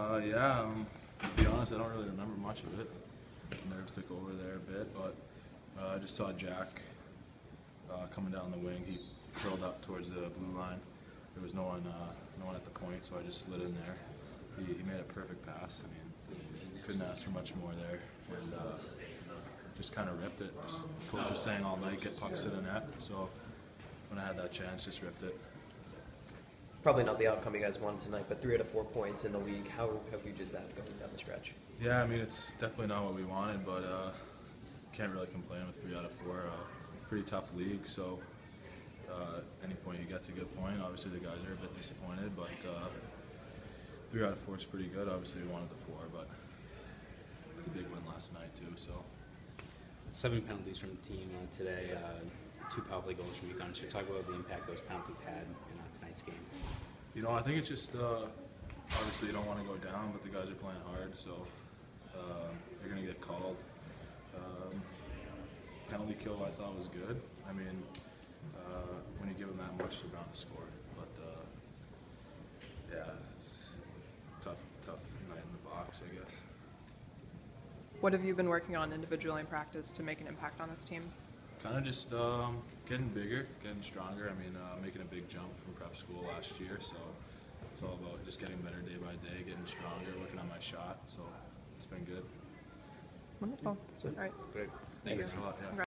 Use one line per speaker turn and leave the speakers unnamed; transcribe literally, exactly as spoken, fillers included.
Uh, yeah, um, to be honest, I don't really remember much of it. Nerves took over there a bit, but uh, I just saw Jack uh, coming down the wing. He curled up towards the blue line. There was no one, uh, no one at the point, so I just slid in there. He, he made a perfect pass. I mean, couldn't ask for much more there, and uh, just kind of ripped it. Just, coach was saying all night, get pucks to the net. So when I had that chance, just ripped it.
Probably not the outcome you guys wanted tonight, but three out of four points in the league. How, how huge is that going down the stretch?
Yeah, I mean, it's definitely not what we wanted, but uh, can't really complain with three out of four. Uh, pretty tough league, so uh, any point you get's a good point. Obviously, the guys are a bit disappointed, but uh, three out of four is pretty good. Obviously, we wanted the four, but it was a big win last night too. So
seven penalties from the team uh, today, uh, two power play goals from UConn. Should we talk about the impact those penalties had in uh, tonight's game?
You know, I think it's just uh, obviously you don't want to go down, but the guys are playing hard, so uh, they're going to get called. Um, penalty kill I thought was good. I mean, uh, when you give them that much, they're bound to score. But uh, yeah, it's tough, tough night in the box, I guess.
What have you been working on individually in practice to make an impact on this team?
Kind of just um, getting bigger, getting stronger. I mean, uh, making a big jump from prep school last year, so it's all about just getting better day by day, getting stronger, working on my shot. So it's been good.
Wonderful. All right.
Great.
Thank
Thanks.
you.
Thanks a lot. Yeah.